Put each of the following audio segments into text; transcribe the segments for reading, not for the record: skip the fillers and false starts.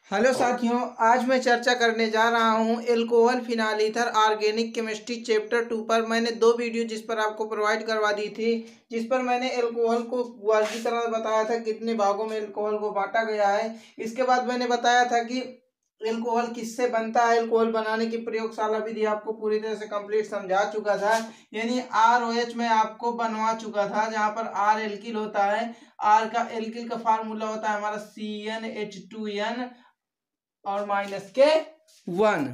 Hello साथियों, आज मैं चर्चा करने जा रहा हूं alcohol phenyl organic chemistry chapter 2 पर। मैंने दो वीडियो जिस पर आपको प्रोवाइड करवा दी थी, जिस पर मैंने एल्कोहल को वर्गीकरण बताया था, कितने भागों में एल्कोहल को बांटा गया है। इसके बाद मैंने बताया था कि एल्कोहल किससे बनता है, एल्कोहल बनाने की प्रयोगशाला विधि आपको पूरी तरह से कंप्लीट समझा चुका था। यानी ROH में आपको बनवा चुका था, जहां पर R एल्किल होता है। आर का एल्किल का फार्मूला होता है हमारा CnH2n और -K1।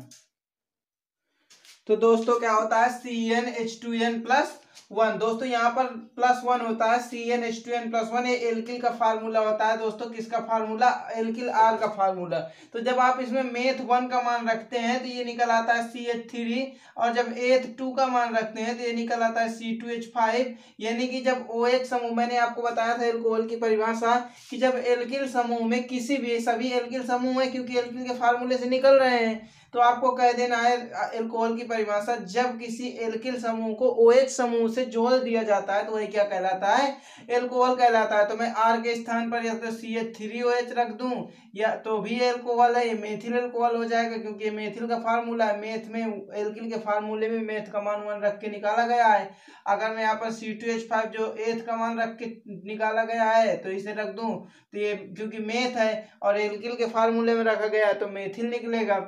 तो दोस्तों क्या होता है CnH2n+1। दोस्तों यहाँ पर +1 होता है, CnH2n+1 ये एल्किल का फार्मूला होता है। दोस्तों किसका फार्मूला? एल्किल R का फार्मूला। तो जब आप इसमें मेथ 1 का मान रखते हैं तो ये निकल आता है CH3, और जब एथ 2 का मान रखते हैं तो ये निकल आता है C2H5। यानी कि जब OH समूह, मैंने आपको बताया था एल्कोहल की परिभाषा कि जब एल्किल समूह में किसी भी, सभी एल्किल समूह है क्योंकि एल्किल के फार्मूले से निकल रहे हैं, तो आपको कह देना है एल्कोहल की परिभाषा, जब किसी एल्किल समूह को OH समूह से जोड़ दिया जाता है तो वही क्या कहलाता है? एल्कोहल कहलाता है। तो मैं R के स्थान पर या तो CH3OH रख दूं या तो भी एल्कोहल है, ये मेथिल एल्कोहल हो जाएगा क्योंकि ये मेथिल का फार्मूला है। मेथ में एल्किल के फार्मूले में मेथ का मान 1 रख के निकाला गया है। अगर मैं यहाँ पर C2H5 जो एथ का मान रख के निकाला गया है तो इसे रख दूं, तो ये क्योंकि मेथ है और एल्किल के फार्मूले में रखा गया है तो मेथिल निकलेगा।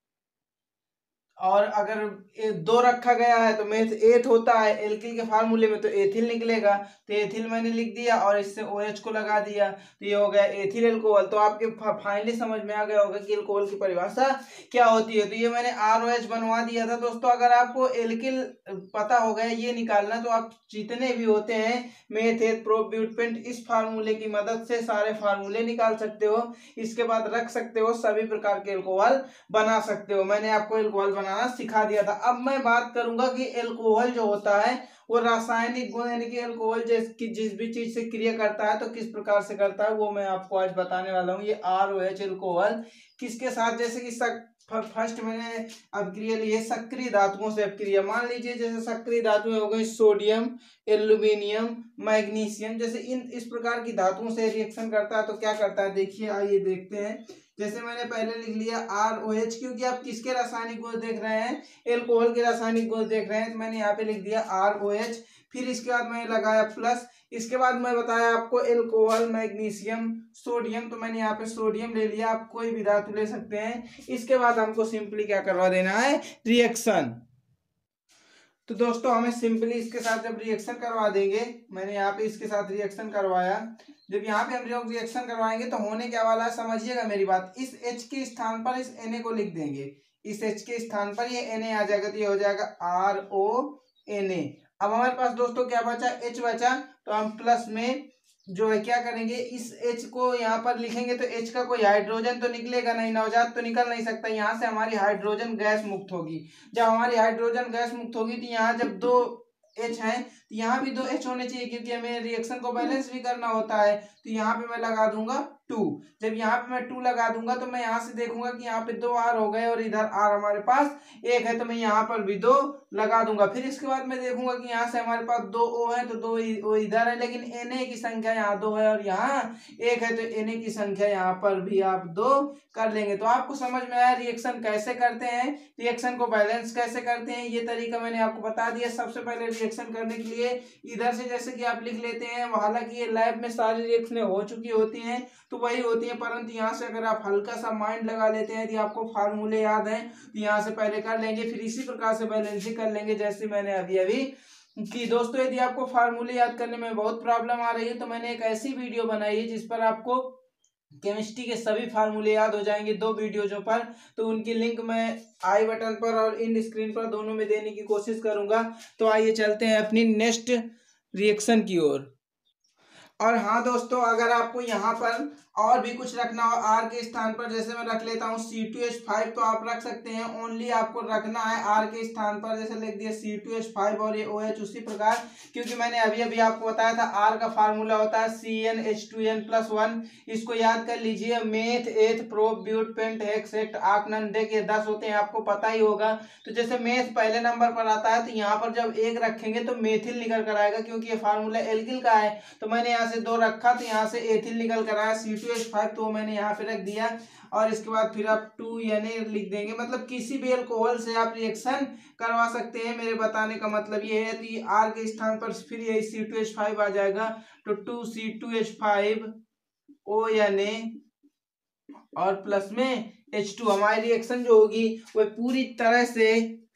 और अगर 2 रखा गया है तो मेथ एथ होता है एल्किल के फार्मूले में, तो एथिल निकलेगा। तो एथिल मैंने लिख दिया और इससे OH को लगा दिया, तो ये हो गया एथिल एल्कोहल। तो आपके फाइनली समझ में आ गया होगा कि एल्कोहल की परिभाषा क्या होती है। तो ये मैंने ROH बनवा दिया था। दोस्तों अगर आपको एल्किल पता हो गया ये निकालना, तो आप जितने भी होते हैं मेथ, एथ, प्रोप, ब्यूटेंट, इस फार्मूले की मदद से सारे फार्मूले निकाल सकते हो। इसके बाद रख सकते हो, सभी प्रकार के एल्कोहल बना सकते हो। मैंने आपको एल्कोहल बनाना सिखा दिया था। अब मैं बात करूंगा कि एल्कोहल जो होता है वो रासायनिक गुण, यानी कि एल्कोहल जिस भी चीज से क्रिया करता है तो किस प्रकार से करता है, वो मैं आपको आज बताने वाला हूँ। ये ROH एल्कोहल किसके साथ, जैसे कि फर्स्ट मैंने अभिक्रिया ली है सक्रिय धातुओं से अभिक्रिया। मान लीजिए जैसे सक्रिय धातुएं हो गई सोडियम, एल्यूमिनियम, मैग्नीशियम, जैसे इस प्रकार की धातुओं से रिएक्शन करता है तो क्या करता है, देखिए आइए देखते हैं। जैसे मैंने पहले लिख लिया ROH, क्योंकि आप किसके रासायनिक गुण देख रहे हैं? एल्कोहल के रासायनिक गुण देख रहे हैं, तो मैंने यहाँ पे लिख दिया ROH। फिर इसके बाद मैंने लगाया प्लस। इसके बाद मैं बताया आपको एल्कोहल, मैग्नीशियम, सोडियम, तो मैंने यहाँ पे सोडियम ले लिया। आप कोई भी धातु ले सकते हैं। इसके बाद हमको सिंपली क्या करवा देना है? रिएक्शन। तो दोस्तों हमें सिंपली इसके साथ जब रिएक्शन करवा देंगे, मैंने यहाँ पे इसके साथ रिएक्शन करवाया, जब यहाँ पे हम रिएक्शन करवाएंगे तो होने क्या वाला है, समझिएगा मेरी बात। इस H के स्थान पर इस Na को लिख देंगे, इस H के स्थान पर ये Na आ जाएगा, तो ये हो जाएगा RONA। अब हमारे पास दोस्तों क्या बचा? H बचा। तो हम प्लस में जो है क्या करेंगे, इस H को यहाँ पर लिखेंगे तो H का कोई हाइड्रोजन तो निकलेगा नहीं, नवजात तो निकल नहीं सकता। यहाँ से हमारी हाइड्रोजन गैस मुक्त होगी। जब हमारी हाइड्रोजन गैस मुक्त होगी तो यहाँ जब 2 H हैं तो यहाँ भी 2 H होने चाहिए, क्योंकि हमें रिएक्शन को बैलेंस भी करना होता है। तो यहाँ पे मैं लगा दूंगा 2। जब यहाँ पे मैं 2 लगा दूंगा तो मैं यहाँ से देखूंगा कि यहाँ पे 2 R हो गए और इधर R हमारे पास 1 है, तो मैं यहाँ पर भी 2 लगा दूंगा। फिर इसके बाद मैं देखूंगा कि यहाँ से हमारे पास 2 O है, तो 2 O इधर है, लेकिन Na की संख्या यहाँ 2 है और यहाँ 1 है, तो Na की संख्या यहाँ पर भी आप 2 कर लेंगे। तो आपको समझ में आया रिएक्शन कैसे करते हैं, रिएक्शन को बैलेंस कैसे करते हैं, ये तरीका मैंने आपको बता दिया। सबसे पहले रिएक्शन करने के लिए इधर से जैसे कि आप लिख लेते हैं, हालांकि ये लैब में सारी रिएक्शनें हो चुकी होती हैं तो वही होती है, परंतु यहाँ से अगर आप हल्का सा माइंड लगा लेते हैं, यदि आपको फार्मूले याद हैं तो यहाँ से पहले कर लेंगे, फिर इसी प्रकार से बैलेंसिंग कर लेंगे जैसे मैंने अभी अभी कि। दोस्तों यदि आपको फार्मूले याद करने में बहुत प्रॉब्लम आ रही है तो मैंने एक ऐसी वीडियो बनाई है जिस पर आपको केमिस्ट्री के सभी फार्मूले याद हो जाएंगे, 2 वीडियो जो पर, तो उनकी लिंक मैं आई बटन पर और इन स्क्रीन पर दोनों में देने की कोशिश करूंगा। तो आइए चलते हैं अपनी नेक्स्ट रिएक्शन की ओर। और हाँ दोस्तों, अगर आपको यहाँ पर और भी कुछ रखना हो R के स्थान पर, जैसे मैं रख लेता हूँ C2H5, तो आप रख सकते हैं। ओनली आपको रखना है R के स्थान पर, जैसे लिख दिया C2H5 और ये OH उसी प्रकार, क्योंकि मैंने अभी अभी आपको बताया था R का फार्मूला होता है CnH2n+1। इसको याद कर लीजिए। Meth, eth, prop, but, pent, hex, hept, आर्क, डेक, ये 10 होते हैं, आपको पता ही होगा। तो जैसे मेथ पहले नंबर पर आता है तो यहाँ पर जब 1 रखेंगे तो मेथिल निकल कर आएगा, क्योंकि ये फार्मूला एल्किल का है। तो मैंने यहाँ से 2 रखा तो यहाँ से एथिल निकल कर आया C2H5, तो मैंने यहाँ पे रख दिया। और इसके बाद फिर आप 2Na लिख देंगे। मतलब किसी भी अल्कोहल से आप रिएक्शन करवा सकते हैं, मेरे बताने का मतलब ये है। तो R के स्थान पर फिर यही C2H5 आ जाएगा, तो 2C2H5ONa और प्लस में H2। हमारी रिएक्शन जो होगी वो पूरी तरह से,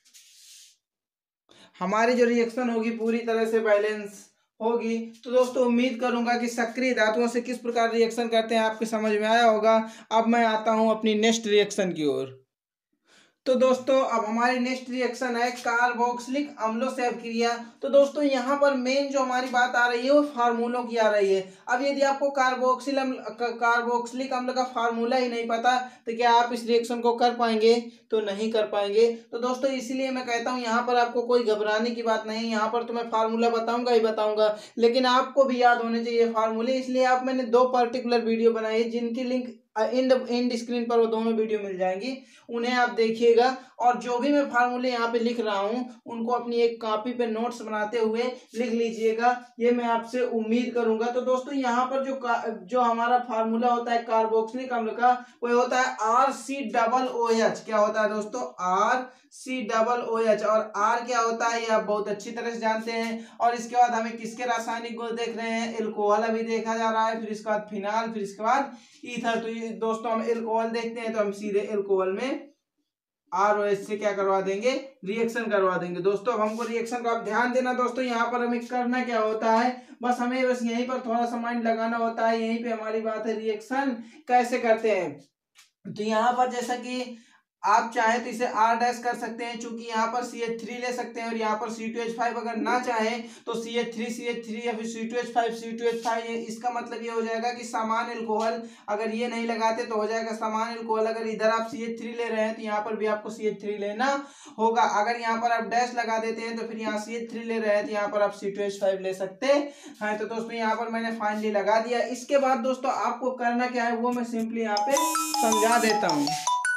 हमारी जो रिएक्शन होगी पूरी तरह से बैलेंस होगी। तो दोस्तों उम्मीद करूंगा कि सक्रिय धातुओं से किस प्रकार रिएक्शन करते हैं आपके समझ में आया होगा। अब मैं आता हूं अपनी नेक्स्ट रिएक्शन की ओर। तो दोस्तों अब हमारी नेक्स्ट रिएक्शन है कार्बोक्सिलिक अम्लों से अभिक्रिया। तो दोस्तों यहाँ पर मेन जो हमारी बात आ रही है वो फार्मूलों की आ रही है। अब यदि आपको कार्बोक्सिलिक अम्ल का फार्मूला ही नहीं पता तो क्या आप इस रिएक्शन को कर पाएंगे? तो नहीं कर पाएंगे। तो दोस्तों इसीलिए मैं कहता हूँ यहाँ पर आपको कोई घबराने की बात नहीं। यहाँ पर तो मैं फार्मूला बताऊंगा ही बताऊंगा, लेकिन आपको भी याद होने चाहिए फार्मूले। इसलिए आप मैंने दो पर्टिकुलर वीडियो बनाई है जिनकी लिंक इन स्क्रीन पर वो दोनों वीडियो मिल जाएंगी, उन्हें आप देखिएगा। और जो भी मैं फार्मूले यहाँ पे लिख रहा हूँ उनको अपनी एक कॉपी पे नोट्स बनाते हुए लिख लीजिएगा, ये मैं आपसे उम्मीद करूंगा। तो दोस्तों यहाँ पर जो हमारा फार्मूला होता है कार्बोक्सिलिक अम्ल का, वो होता है RCOOH। क्या होता है दोस्तों? RCOOH। और R क्या होता है ये आप बहुत अच्छी तरह से जानते हैं। और इसके बाद हमें किसके रासायनिक गुण देख रहे हैं? एल्कोहल अभी देखा जा रहा है, फिर इसके बाद फिनाल, फिर इसके बाद ईथर। तो ये दोस्तों हम एल्कोहल देखते हैं, तो हम सीधे एल्कोहल में ROH से क्या करवा देंगे? रिएक्शन करवा देंगे। दोस्तों अब हमको रिएक्शन का आप ध्यान देना। दोस्तों यहाँ पर हमें करना क्या होता है, बस यहीं पर थोड़ा सा माइंड लगाना होता है। यहीं पे हमारी बात है रिएक्शन कैसे करते हैं। तो यहाँ पर जैसा कि आप चाहे तो इसे R डैश कर सकते हैं, चूंकि यहाँ पर CH3 ले सकते हैं, और यहाँ पर C2H5 अगर ना चाहे तो CH3 या फिर C2H5 इसका मतलब ये हो जाएगा कि समान एल्कोहल। अगर ये नहीं लगाते तो हो जाएगा समान एल्कोहल। अगर इधर आप CH3 ले रहे हैं तो यहाँ पर भी आपको CH3 लेना होगा। अगर यहाँ पर आप डैश लगा देते हैं तो फिर यहाँ CH3 ले रहे हैं तो यहाँ पर आप C2H5 ले सकते हैं। तो दोस्तों यहाँ पर मैंने फाइनली लगा दिया। इसके बाद दोस्तों आपको करना क्या है वो मैं सिंपली यहाँ पे समझा देता हूँ।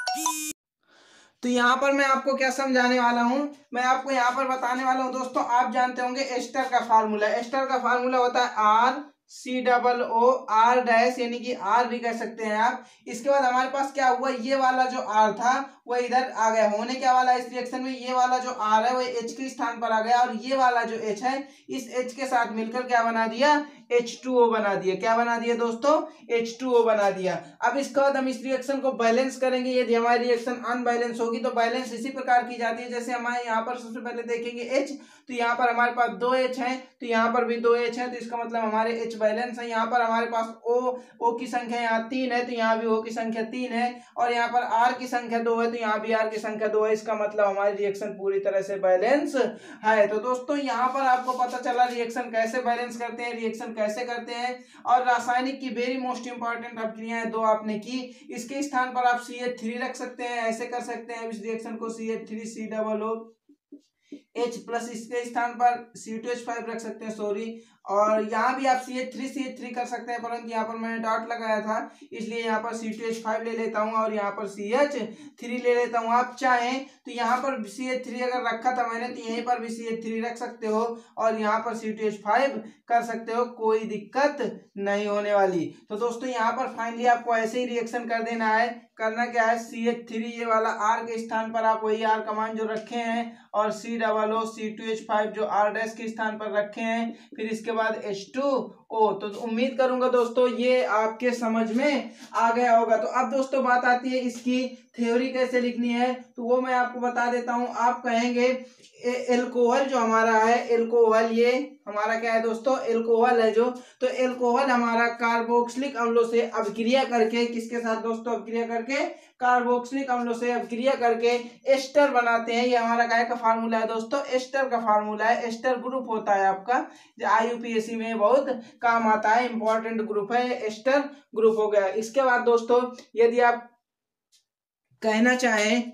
तो यहाँ पर मैं आपको क्या समझाने वाला हूँ, मैं आपको यहाँ पर बताने वाला हूँ। दोस्तों आप जानते होंगे एस्टर का फार्मूला। एस्टर का फार्मूला होता है RCOO R डैश, यानी कि R भी कह सकते हैं आप। इसके बाद हमारे पास क्या हुआ, ये वाला जो R था वो इधर आ गया। होने क्या वाला है इस रिएक्शन में, ये वाला जो R है वो H के स्थान पर आ गया, और ये वाला जो H है इस H के साथ मिलकर क्या बना दिया? H2O बना दिया। क्या बना दिया दोस्तों? H2O बना दिया। अब इसके बाद हम इस रिएक्शन को बैलेंस करेंगे। यदि हमारी रिएक्शन अनबैलेंस होगी तो बैलेंस इसी प्रकार की जाती है, जैसे हमारे यहाँ पर सबसे पहले देखेंगे H, तो यहाँ पर हमारे पास 2 H हैं, तो यहाँ पर भी 2 H हैं, तो इसका मतलब हमारे H बैलेंस है। यहाँ पर हमारे पास O की संख्या यहाँ 3 है, तो यहाँ भी O की संख्या 3 है, और यहाँ पर R की संख्या 2 है, तो यहाँ भी R की संख्या 2 है। इसका मतलब हमारी रिएक्शन पूरी तरह से बैलेंस है। तो दोस्तों यहाँ पर आपको पता चला रिएक्शन कैसे बैलेंस करते हैं, रिएक्शन कैसे करते हैं। और रासायनिक की वेरी मोस्ट इंपॉर्टेंट अभिक्रियाएं दो आपने की। इसके स्थान पर आप CH3 रख सकते हैं, ऐसे कर सकते हैं इस रिएक्शन को CH3COOH प्लस, इसके स्थान पर C2H5 रख सकते हैं, सॉरी। और यहाँ भी आप CH3 कर सकते हैं, परंतु यहाँ पर मैंने डॉट लगाया था इसलिए यहाँ पर C2H5 ले लेता हूँ और यहाँ पर CH3 ले लेता हूँ। आप चाहें तो यहाँ पर CH3 अगर रखा था मैंने तो यहीं पर भी CH3 रख सकते हो, और यहाँ पर C2H5 कर सकते हो, कोई दिक्कत नहीं होने वाली। तो दोस्तों यहाँ पर फाइनली आपको ऐसे ही रिएक्शन कर देना है। करना क्या है, CH3 ये वाला R के स्थान पर आप वही R का मान जो रखे हैं, और COO C2H5 जो R डैश के स्थान पर रखे हैं, फिर इसके बाद H2O। तो उम्मीद करूंगा दोस्तों ये आपके समझ में आ गया होगा। तो अब दोस्तों बात आती है इसकी थ्योरी कैसे लिखनी है, तो वो मैं आपको बता देता हूं। आप कहेंगे एल्कोहल जो हमारा है, एल्कोहल ये हमारा क्या है दोस्तों, एल्कोहल है जो, तो एल्कोहल हमारा कार्बोक्सिलिक अम्लों से अभिक्रिया करके, किसके साथ दोस्तों अभिक्रिया करके, कार्बोक्सिलिक अम्लों से अभिक्रिया करके एस्टर बनाते हैं। ये हमारा क्या का फार्मूला है दोस्तों, एस्टर का फार्मूला है। एस्टर ग्रुप होता है आपका, जो IUPAC में बहुत काम आता है, इंपॉर्टेंट ग्रुप है, एस्टर ग्रुप हो गया। इसके बाद दोस्तों यदि आप कहना चाहें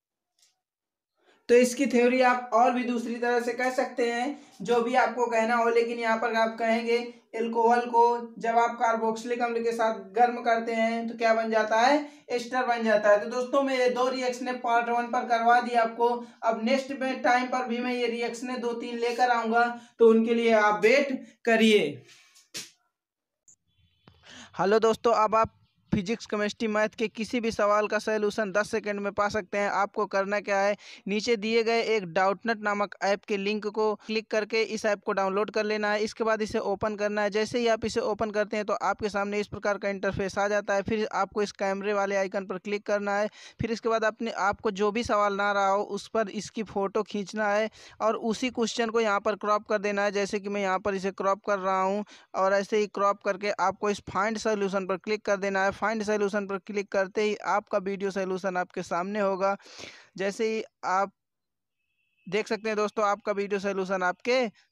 तो इसकी थ्योरी आप और भी दूसरी तरह से कह सकते हैं, जो भी आपको कहना हो, लेकिन यहाँ पर आप कहेंगे एल्कोहल को जब आप कार्बोक्सिलिक अम्ल के साथ गर्म करते हैं तो क्या बन जाता है, एस्टर बन जाता है। तो दोस्तों मैं ये दो रिएक्शनें पार्ट 1 पर करवा दी आपको। अब नेक्स्ट में टाइम पर भी मैं ये रिएक्शनें 2-3 लेकर आऊंगा, तो उनके लिए आप वेट करिए। हेलो दोस्तों, अब आप फिजिक्स केमिस्ट्री मैथ के किसी भी सवाल का सलूशन 10 सेकंड में पा सकते हैं। आपको करना क्या है, नीचे दिए गए एक डाउटनट नामक ऐप के लिंक को क्लिक करके इस ऐप को डाउनलोड कर लेना है। इसके बाद इसे ओपन करना है। जैसे ही आप इसे ओपन करते हैं तो आपके सामने इस प्रकार का इंटरफेस आ जाता है। फिर आपको इस कैमरे वाले आइकन पर क्लिक करना है। फिर इसके बाद अपने आपको जो भी सवाल ना रहा हो उस पर इसकी फ़ोटो खींचना है और उसी क्वेश्चन को यहाँ पर क्रॉप कर देना है। जैसे कि मैं यहाँ पर इसे क्रॉप कर रहा हूँ और ऐसे ही क्रॉप करके आपको इस फाइंड सॉल्यूशन पर क्लिक कर देना है। फाइंड सॉल्यूशन पर क्लिक करते ही आपका वीडियो सॉल्यूशन आपके सामने होगा। जैसे ही आप देख सकते हैं दोस्तों, आपका वीडियो सॉल्यूशन आपके